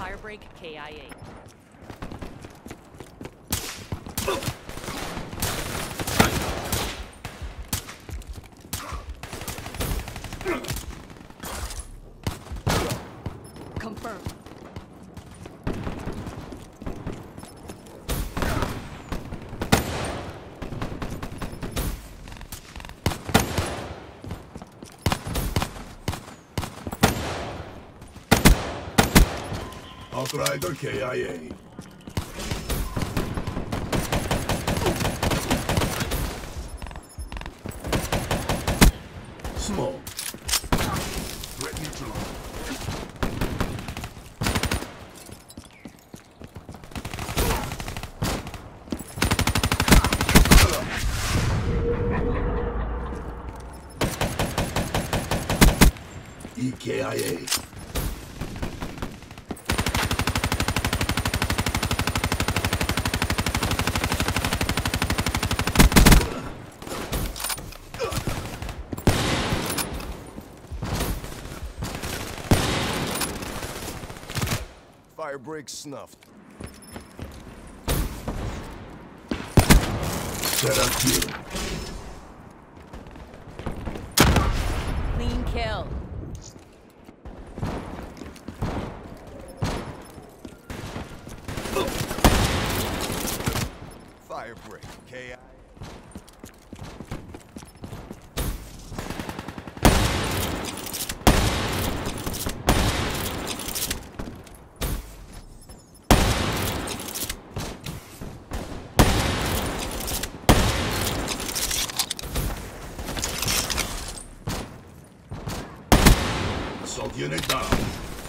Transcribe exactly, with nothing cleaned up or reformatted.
Firebreak K I A. Confirmed. Outrider K I A. Smoke. Threat neutralized. E K I A. Firebreak snuffed. Set up kill. Clean kill. Firebreak K I A. Assault unit down.